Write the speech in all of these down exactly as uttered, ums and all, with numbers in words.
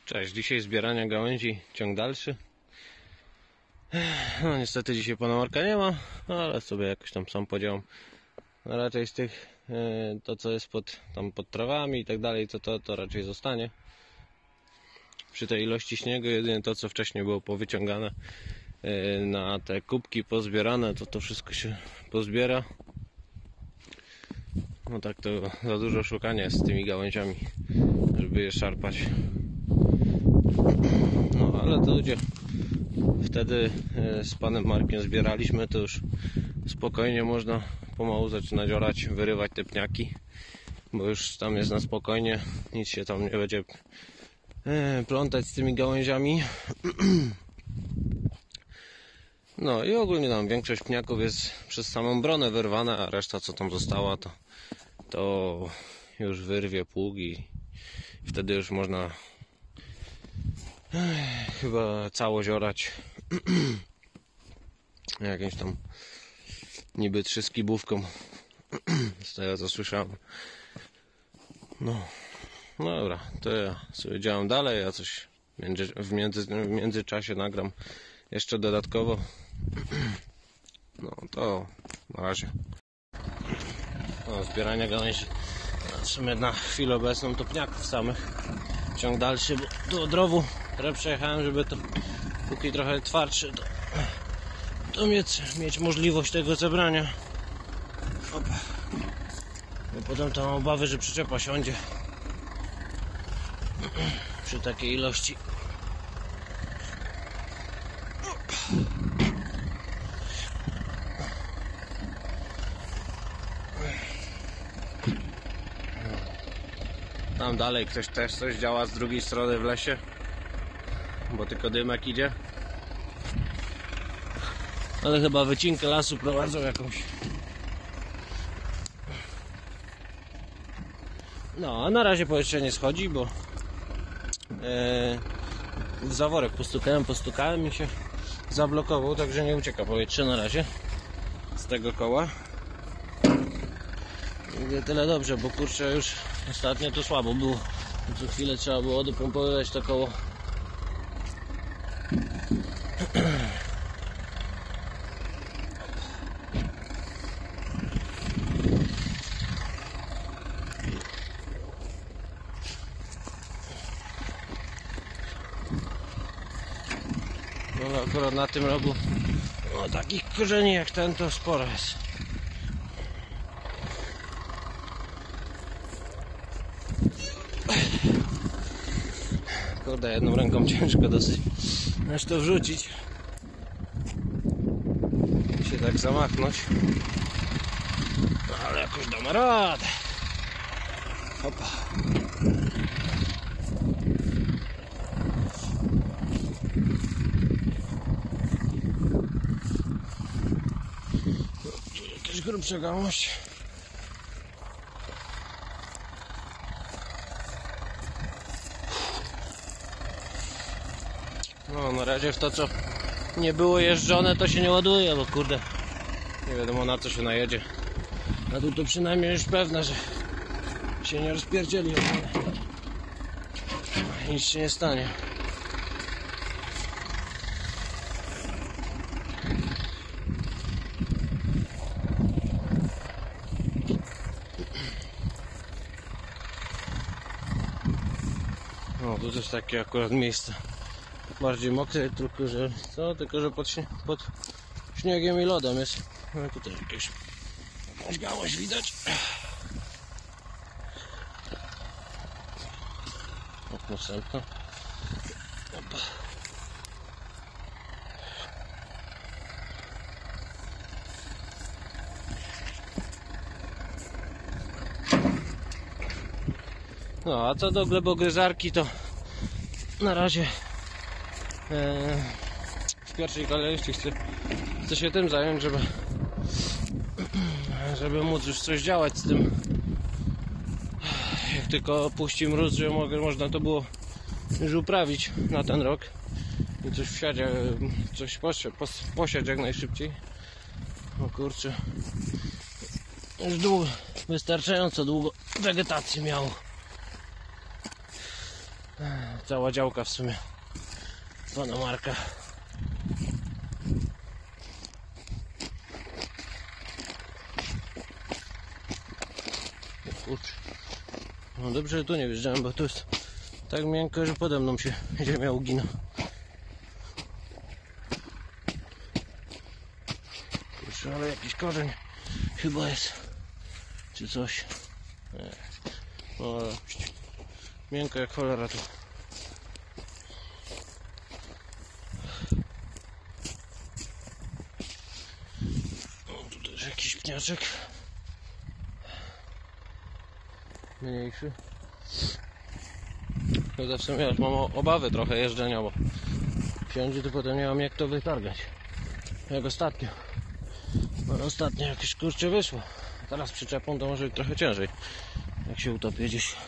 Cześć, dzisiaj zbierania gałęzi, ciąg dalszy. No niestety dzisiaj pana Marka nie ma, ale sobie jakoś tam sam podziałam. No, raczej z tych, to co jest pod, tam pod trawami i tak dalej, to, to, to raczej zostanie. Przy tej ilości śniegu jedynie to co wcześniej było powyciągane na te kubki pozbierane, to to wszystko się pozbiera. No tak to za dużo szukania jest z tymi gałęziami, żeby je szarpać. No ale to ludzie, wtedy z panem Markiem zbieraliśmy, to już spokojnie można pomału zaczynać orać, wyrywać te pniaki, bo już tam jest na spokojnie, nic się tam nie będzie plątać z tymi gałęziami. No i ogólnie tam większość pniaków jest przez samą bronę wyrwana, a reszta co tam została to, to już wyrwie pług i wtedy już można chyba całość orać jakimś tam niby trzyskibówką z tego co słyszałem. No, no dobra, to ja sobie działam dalej, ja coś między, w, między, w międzyczasie nagram jeszcze dodatkowo. No to na razie. No, zbierania gałęzi w sumie na chwilę obecną to pniaków samych. Ciąg dalszy, bo tu od rowu, które przejechałem, żeby to póki trochę twardszy, to, to mieć, mieć możliwość tego zebrania. Opa. Bo potem to mam obawy, że przyczepa siądzie przy takiej ilości. Tam dalej ktoś też coś działa z drugiej strony w lesie, bo tylko dymek idzie. Ale chyba wycinkę lasu prowadzą jakąś. No a na razie powietrze nie schodzi, bo e, w zaworek postukałem, postukałem i się zablokował, także nie ucieka powietrze na razie z tego koła. I tyle dobrze, bo kurczę już ostatnio to słabo było. Co chwilę trzeba było dopompowywać to koło. No akurat na tym rogu no, takich korzeni jak ten to sporo jest. Kurde, jedną ręką ciężko dosyć aż to wrzucić i się tak zamachnąć, no, ale jakoś damy radę. Hopa. Jakaś grubsza gałąź. No na razie w to co nie było jeżdżone to się nie ładuje, bo kurde nie wiadomo na co się najedzie. A tu to przynajmniej już pewne, że się nie rozpierdzieli, nic się nie stanie. No tu też takie akurat miejsce bardziej mokre, tylko że co, tylko że pod, śnie, pod śniegiem i lodem jest. No tutaj jakieś, jakąś gałąź widać. Okno wstępne. Opa. No a co do glebogryzarki to na razie w pierwszej kolejności chcę, chcę się tym zająć, żeby żeby móc już coś działać z tym. Jak tylko puści mróz, że mogę, można to było już uprawić na ten rok i coś wsiać, coś posiać, posiać jak najszybciej. O kurczę, już długo, wystarczająco długo wegetacji miało. cała działka w sumie pana Marka. Kurczę. No dobrze, że tu nie wjeżdżałem, bo to jest tak miękko, że pode mną się ziemia ugina. Kurczę, ale jakiś korzeń chyba jest, czy coś. Nie. No, miękko jak cholera tu. O, tu też jakiś pniaczek. Mniejszy. Chyba w sumie już mam obawy trochę jeżdżenia, bo wsiądzie to potem nie mam jak to wytargać. Jak ostatnio. No, ostatnio jakieś kurczę wyszło. Teraz przyczepą to może być trochę ciężej, jak się utopię gdzieś.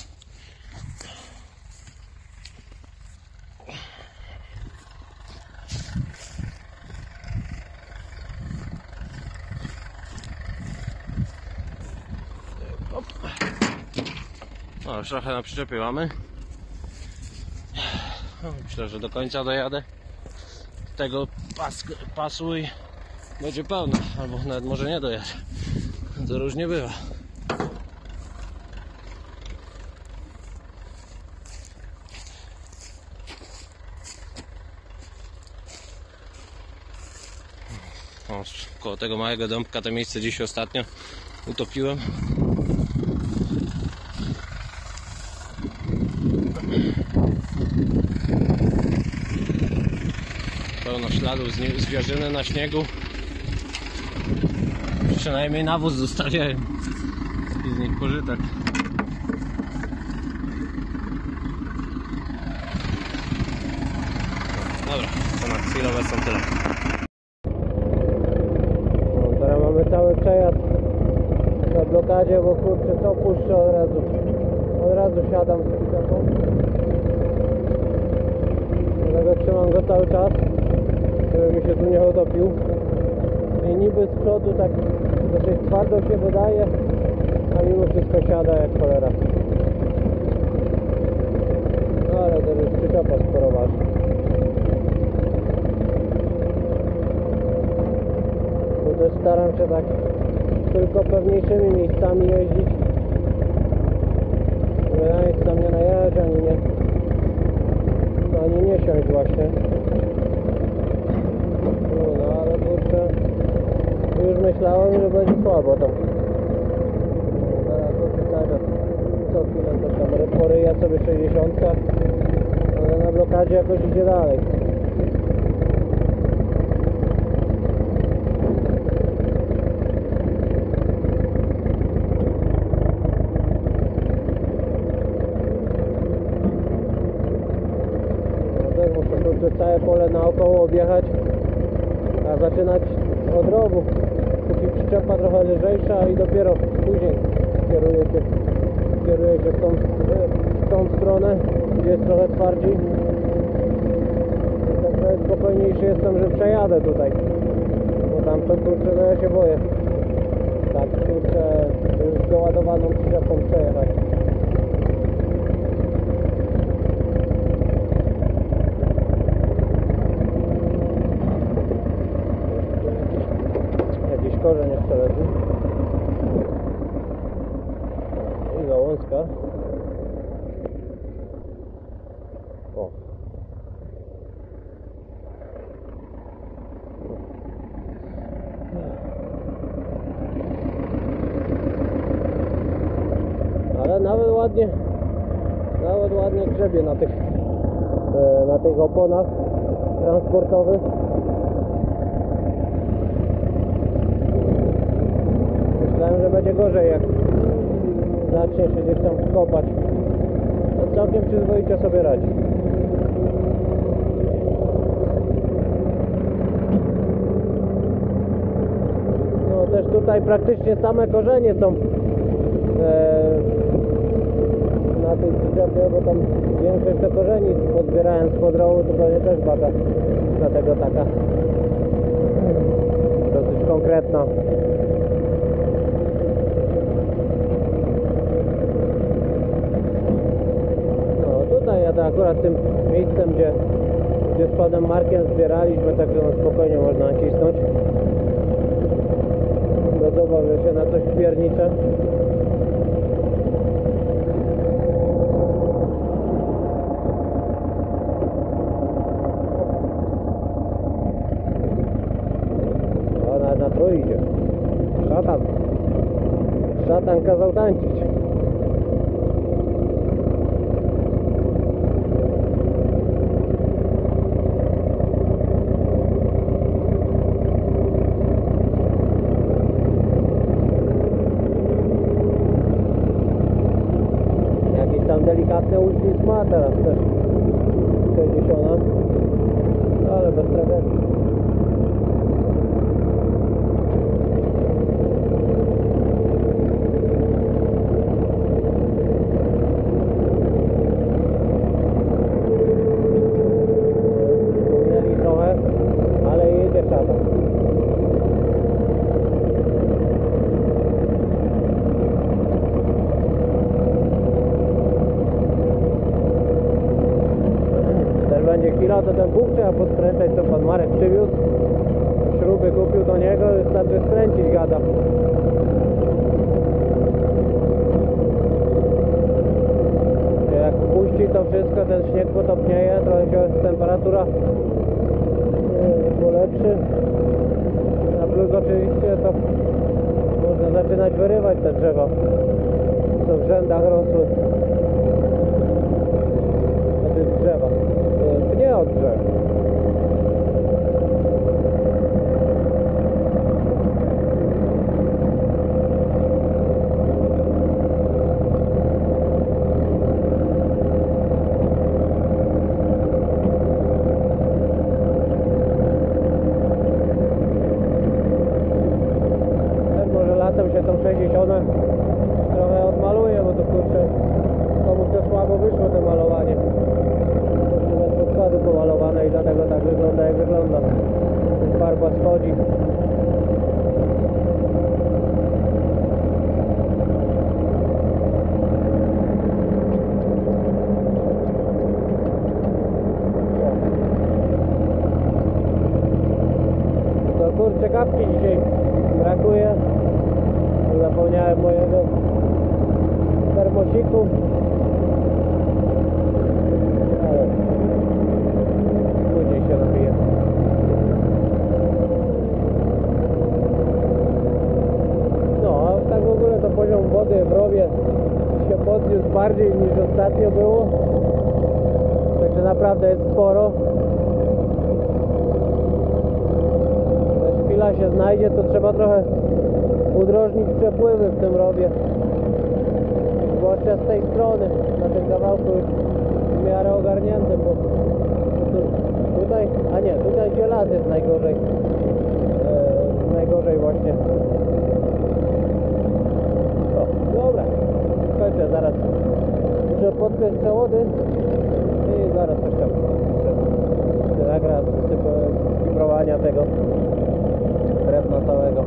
Op. No, już trochę na przyczepie mamy. No, myślę, że do końca dojadę tego pas, pasu i będzie pełno, albo nawet może nie dojadę. To różnie bywa. O, koło tego małego dąbka to miejsce dziś ostatnio utopiłem. Pełno śladów z zwierzyny na śniegu. Przynajmniej nawóz zostawiają i z nich pożytek. Dobra, to na chwilowe są tyle. No, teraz mamy cały przejazd na blokadzie, bo kurczę co puszczę od razu. Od razu siadam z przyczepą. Dlatego trzymam go cały czas, żeby mi się tu nie utopił. I niby z przodu tak dosyć twardo się wydaje, a mimo wszystko siada jak cholera. No ale to już przyczepa sporo waży. Tu też staram się tak tylko pewniejszymi miejscami jeździć, żeby na nic tam nie najechać, ani nie, ani nie siąść właśnie. No ale kurczę, już myślałem, że będzie słabo tam. Zaraz to przestawiam co chwilę to tam poryja sobie sześćdziesiąt, ale na blokadzie jakoś idzie dalej. No też muszę kurczę całe pole naokoło objechać, a zaczynać od rowu. Póki przyczepa trochę lżejsza i dopiero później kieruje się, kieruje się w tą, w tą stronę, gdzie jest trochę twardziej. Tak trochę spokojniejszy jestem, że przejadę tutaj. Bo tam to kurczę, no ja się boję. Tak kurczę, już doładowaną przyczepą przejechać. Korzeń jeszcze leży i gałązka. O. Ale nawet ładnie nawet ładnie grzebie na tych na tych oponach transportowych. Myślałem, że będzie gorzej, jak zacznie się gdzieś tam kopać. No całkiem przyzwoicie sobie radzi. No też tutaj praktycznie same korzenie są e, na tej przyczepie, bo tam większość to korzeni podbierałem z podrołu, to pewnie też baka. Dlatego taka dosyć konkretna. akurat tym miejscem, gdzie, gdzie z panem Markiem zbieraliśmy, także no spokojnie można nacisnąć. Bez obaw, że się na coś wpierniczę. O, na, na trój idzie. Szatan. Szatan kazał tańczyć. Tam delikatny uścisk ma teraz też sześćdziesiąt, ale bez tragedii. Wspomnieli trochę, ale jedzie szatan. Będzie chwila, to ten Bóg trzeba podkręcać, co pan Marek przywiózł. Śruby kupił do niego, wystarczy skręcić, gada. Jak puści to wszystko, ten śnieg potopnieje, trochę się temperatura polepszy. Na plus oczywiście to można zaczynać wyrywać te drzewa, co w rzędach rosły. Na tych drzewach. Nie od drzew. Może latem się tą sześćdziesiąt trochę odmaluje, bo to kurczę komuś to słabo wyszło to malowanie. Podkłady pomalowane i dlatego tak wygląda jak wygląda. Farba schodzi. To kurczę kapki dzisiaj brakuje. Zapomniałem mojego termosiku. Się napije. No, a tak w ogóle to poziom wody w rowie się podniósł bardziej niż ostatnio było. Także naprawdę jest sporo. Jak chwila się znajdzie, to trzeba trochę udrożnić przepływy w tym rowie. Zwłaszcza z tej strony, na tym kawałku już w miarę ogarniętym, bo tutaj, a nie, tutaj gdzie las jest najgorzej. Eee, najgorzej właśnie. O, dobra. Kończę, zaraz muszę podpiąć przewody i zaraz coś tam się nagra z skibrowania tego drewna całego.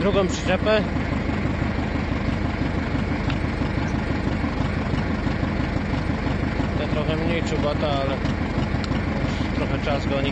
drugą przyczepę. To trochę mniej czubata, ale już trochę czas goni.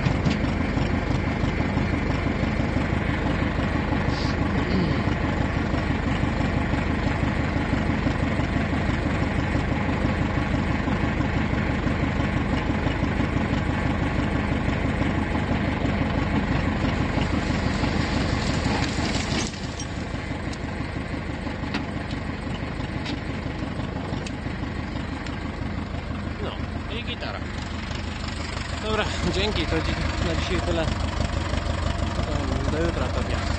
No i gitara. Dobra, dzięki, to dzi- na dzisiaj tyle. Do, do jutra pewnie.